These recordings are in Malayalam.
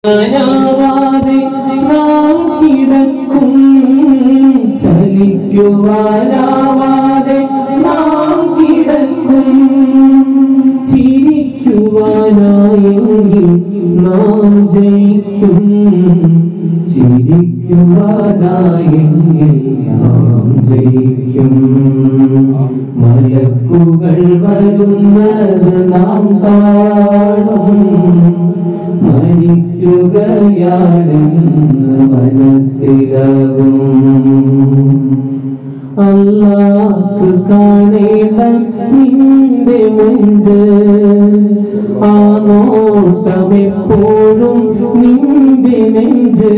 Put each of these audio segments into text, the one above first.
നാം കിടക്കും ചലിക്കുവാനാവാതെ നാം കിടക്കും ചിരിക്കുവാനായെങ്കിൽ നാം ജയിക്കും ചിരിക്കുവാനായെങ്കിൽ നാം ജയിക്കും മലക്കുകൾ വരുന്നത് നാം കാണും മരിക്കുകയാണെന്ന് മനസ്സിലാകും അല്ലാഹ് കാണേണ്ട നിന്റെ നെഞ്ച് ആ നോട്ടം എപ്പോഴും നിന്റെ നെഞ്ച്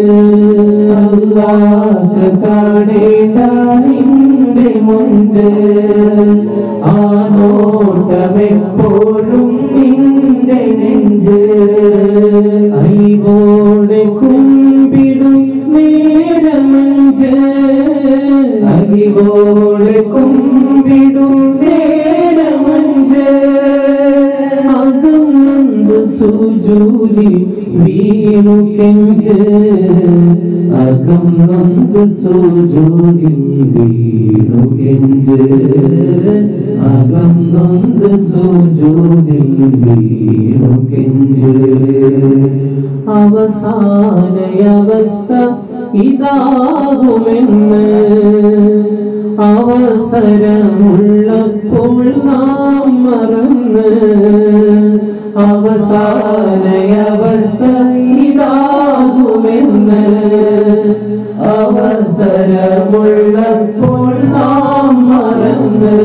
അല്ലാഹ് കാണേണ്ട നിന്റെ നെഞ്ച് ആ നോട്ടം എപ്പോഴും നിന്റെ നെഞ്ച് അരിവോടെ കുമ്പിടും നേരമഞ്ച് അരിവോടെ കുമ്പിടും നേരമഞ്ച് അകം നൊന്ത് സുജൂദിൽ വീണു കെഞ്ച് അകം നൊന്ത് സുജൂദിൽ വീണു കെഞ്ച് അകം നൊന്ത് സുജൂദിൽ വീണു കെഞ്ച് അവസാനയവസ്ഥ ഇതാകുമെന്ന് അവസരമുള്ളപ്പോൾ നാം മറന്ന് അവസാനയവസ്ഥ ഇതാകുമെന്ന് അവസരമുള്ളപ്പോൾ നാം മറന്ന്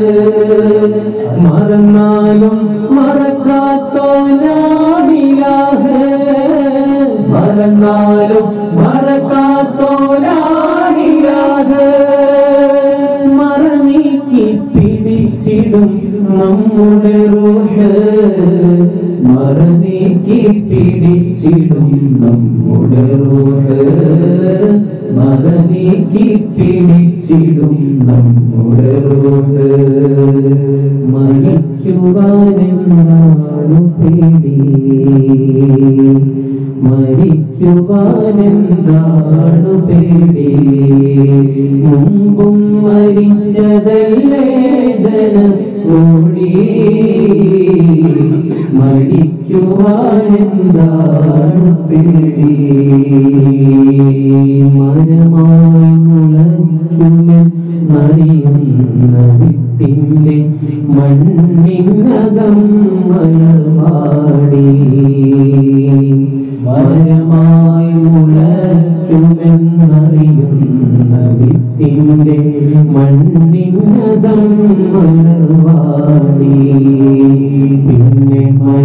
മറന്നാലും മറക്കാത്തോനാണിലാഹ് മറന്നാലും മറക്കാത്തോനാണിലാഹ് മറനീക്കി പിടിച്ചിടും നമ്മുടെ റൂഹ് മറനീക്കി പിടിച്ചിടും നമ്മുടെ റൂഹ് മറനീക്കി പിടിച്ചിടും നമ്മുടെ റൂഹ് മരിക്കുവാനെന്താണു പേടി മരിക്കുവാനെന്താണു പേടി മുമ്പും മരിച്ചതല്ലേ ജനകോടി മരിക്കുവാനെന്താണു പേടി മരമായി മുളയ്ക്കുമെന്നറിയുന്ന വിത്തിന്റെ മണ്ണിനകം മലർവാടി മരമായി മുളയ്ക്കുമെന്നറിയുന്ന വിത്തിന്റെ മണ്ണിനകം മലർവാടി പിന്നെ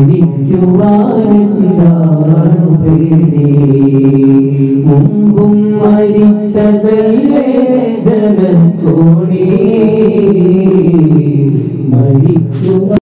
മരിക്കുവാനെന്താണു പേടി മുമ്പും മരിച്ചതല്ലേ ജനകോടി മരിക്കുക